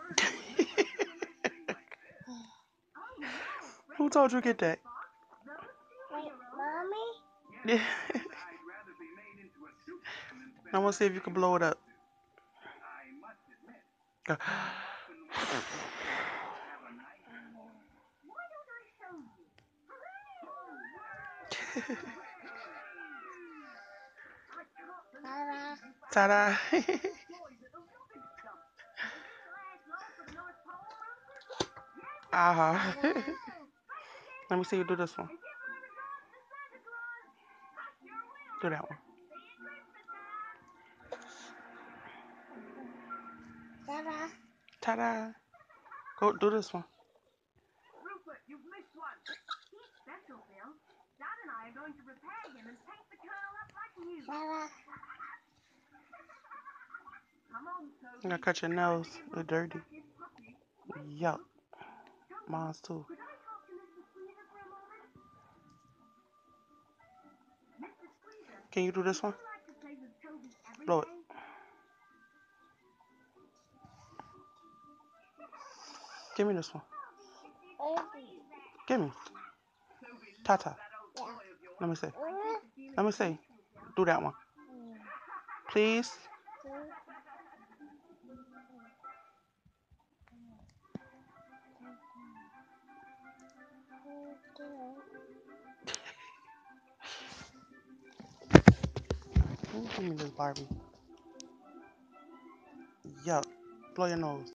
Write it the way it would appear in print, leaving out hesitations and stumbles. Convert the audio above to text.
Who told you to get that? Wait, mommy? Yeah. I want to see if you can blow it up. Go. Ta-da. Ta-da. Uh-huh. Let me see you do this one. Do that one. Ta-da. Ta-da. Go do this one. Ta-da. I'm gonna cut your nails. They're dirty. Yup. Mine's too. Can you do this one? Blow it. Give me this one. Baby. Give me. Ta-ta. Yeah. Let me see. Mm, Let me see. Do that one. Please. Ooh, give me this Barbie. Yup. Blow your nose.